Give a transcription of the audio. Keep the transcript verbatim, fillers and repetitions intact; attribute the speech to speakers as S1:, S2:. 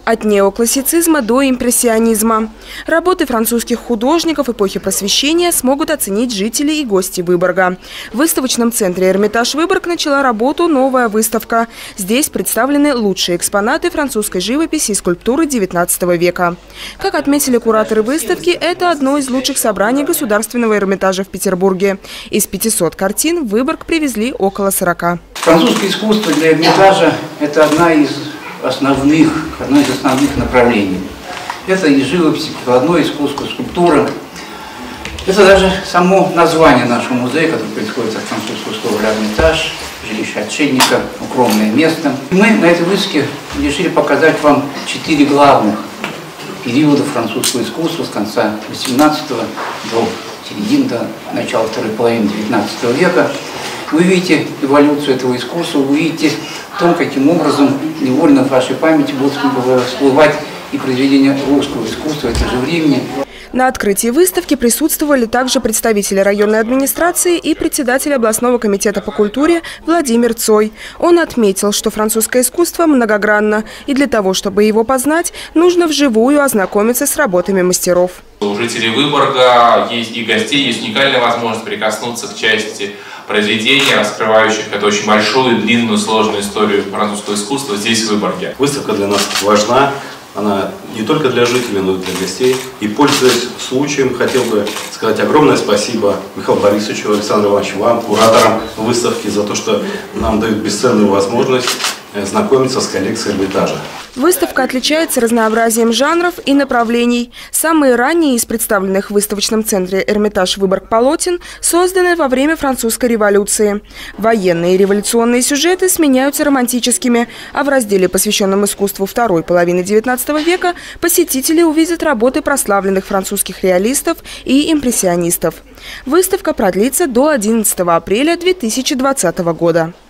S1: От неоклассицизма до импрессионизма. Работы французских художников эпохи Просвещения смогут оценить жители и гости Выборга. В выставочном центре «Эрмитаж Выборг» начала работу новая выставка. Здесь представлены лучшие экспонаты французской живописи и скульптуры девятнадцатого века. Как отметили кураторы выставки, это одно из лучших собраний Государственного Эрмитажа в Петербурге. Из пятисот картин в Выборг привезли около сорока.
S2: Французское искусство для Эрмитажа – это одна из основных, одно из основных направлений. Это и живопись, и прикладное искусство, скульптура. Это даже само название нашего музея, который происходит от французского слова «Эрмитаж», жилище отшельника, укромное место. Мы на этой выставке решили показать вам четыре главных периода французского искусства с конца восемнадцатого до середины, до начала второй половины девятнадцатого века. Вы видите эволюцию этого искусства, вы видите то, каким образом невольно в вашей памяти будут всплывать и произведения русского искусства в это же время.
S1: На открытии выставки присутствовали также представители районной администрации и председатель областного комитета по культуре Владимир Цой. Он отметил, что французское искусство многогранно, и для того, чтобы его познать, нужно вживую ознакомиться с работами мастеров.
S3: У жителей Выборга есть и гостей есть уникальная возможность прикоснуться к части произведений, раскрывающих эту очень большую, длинную, сложную историю французского искусства здесь, в Выборге.
S4: Выставка для нас важна. Она не только для жителей, но и для гостей. И, пользуясь случаем, хотел бы сказать огромное спасибо Михаилу Борисовичу, Александру Ивановичу, вам, кураторам выставки, за то, что нам дают бесценную возможность знакомиться с коллекцией Эрмитажа.
S1: Выставка отличается разнообразием жанров и направлений. Самые ранние из представленных в выставочном центре «Эрмитаж Выборг» полотен созданы во время французской революции. Военные и революционные сюжеты сменяются романтическими, а в разделе, посвященном искусству второй половины девятнадцатого века, посетители увидят работы прославленных французских реалистов и импрессионистов. Выставка продлится до одиннадцатого апреля две тысячи двадцатого года.